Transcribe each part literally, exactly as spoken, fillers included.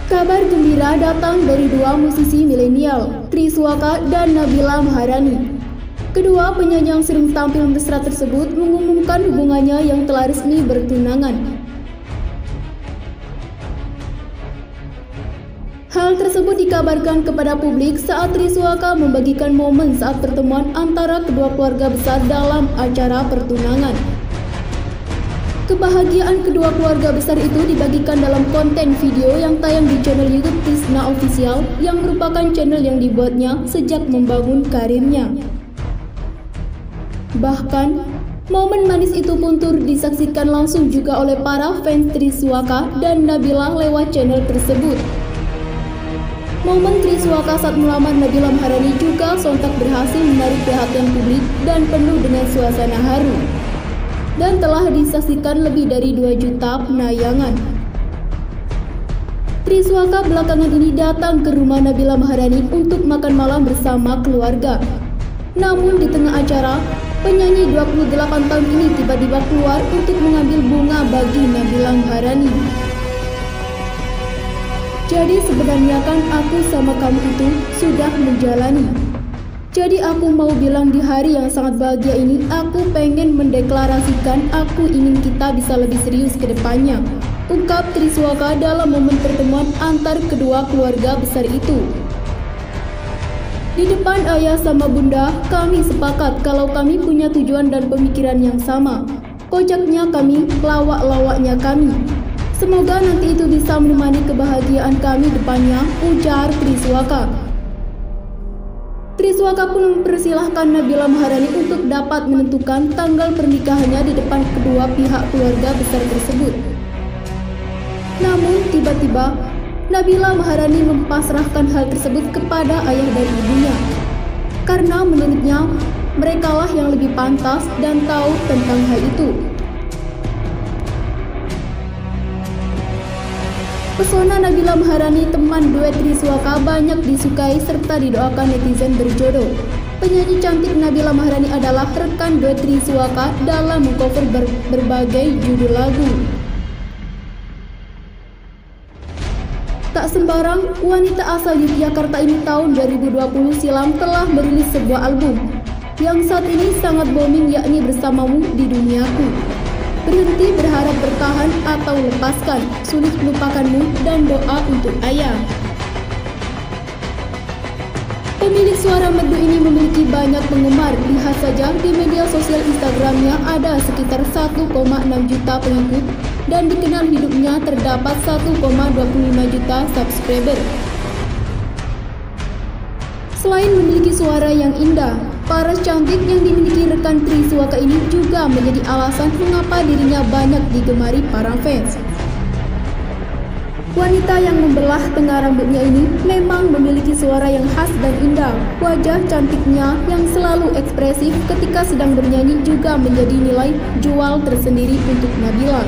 Kabar gembira datang dari dua musisi milenial, Triswaka dan Nabila Maharani. Kedua penyanyi yang sering tampil mesra tersebut mengumumkan hubungannya yang telah resmi bertunangan. Hal tersebut dikabarkan kepada publik saat Triswaka membagikan momen saat pertemuan antara kedua keluarga besar dalam acara pertunangan. Kebahagiaan kedua keluarga besar itu dibagikan dalam konten video yang tayang di channel YouTube Tisna Official yang merupakan channel yang dibuatnya sejak membangun karirnya. Bahkan, momen manis itu pun turut disaksikan langsung juga oleh para fans Triswaka dan Nabila lewat channel tersebut. Momen Triswaka saat melamar Nabila Maharani juga sontak berhasil menarik perhatian publik dan penuh dengan suasana haru, dan telah disaksikan lebih dari dua juta penayangan. Triswaka belakangan ini datang ke rumah Nabila Maharani untuk makan malam bersama keluarga. Namun di tengah acara, penyanyi dua puluh delapan tahun ini tiba-tiba keluar untuk mengambil bunga bagi Nabila Maharani. Jadi sebenarnya kan aku sama kamu itu sudah menjalani. Jadi aku mau bilang di hari yang sangat bahagia ini, aku pengen mendeklarasikan aku ingin kita bisa lebih serius ke depannya, ungkap Triswaka dalam momen pertemuan antar kedua keluarga besar itu. Di depan ayah sama bunda, kami sepakat kalau kami punya tujuan dan pemikiran yang sama. Kocaknya kami, lawak-lawaknya kami. Semoga nanti itu bisa menemani kebahagiaan kami depannya, ujar Triswaka. Triswaka pun mempersilahkan Nabila Maharani untuk dapat menentukan tanggal pernikahannya di depan kedua pihak keluarga besar tersebut. Namun tiba-tiba Nabila Maharani mempasrahkan hal tersebut kepada ayah dan ibunya, karena menurutnya merekalah yang lebih pantas dan tahu tentang hal itu. Pesona Nabila Maharani, teman duet Triswaka, banyak disukai serta didoakan netizen berjodoh. Penyanyi cantik Nabila Maharani adalah rekan duet Triswaka dalam mengcover ber berbagai judul lagu. Tak sembarang, wanita asal Yogyakarta ini tahun dua ribu dua puluh silam telah merilis sebuah album yang saat ini sangat booming, yakni Bersamamu di Duniaku. Berhenti berharap bertahan atau lepaskan, sulit melupakanmu, dan doa untuk ayah. Pemilik suara merdu ini memiliki banyak penggemar. Lihat saja di media sosial Instagramnya ada sekitar satu koma enam juta pengikut dan dikenal hidupnya terdapat satu koma dua puluh lima juta subscriber. Selain memiliki suara yang indah, paras cantik yang dimiliki rekan Triswaka ini juga menjadi alasan mengapa dirinya banyak digemari para fans. Wanita yang membelah tengah rambutnya ini memang memiliki suara yang khas dan indah. Wajah cantiknya yang selalu ekspresif ketika sedang bernyanyi juga menjadi nilai jual tersendiri untuk Nabila.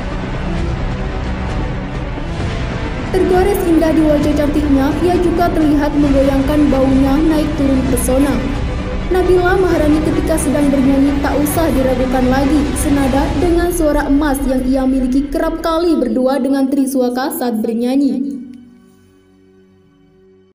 Tergores indah di wajah cantiknya, ia juga terlihat menggoyangkan baunya naik turun pesona. Nabila Maharani ketika sedang bernyanyi tak usah diragukan lagi, senada dengan suara emas yang ia miliki kerap kali berdua dengan Triswaka saat bernyanyi.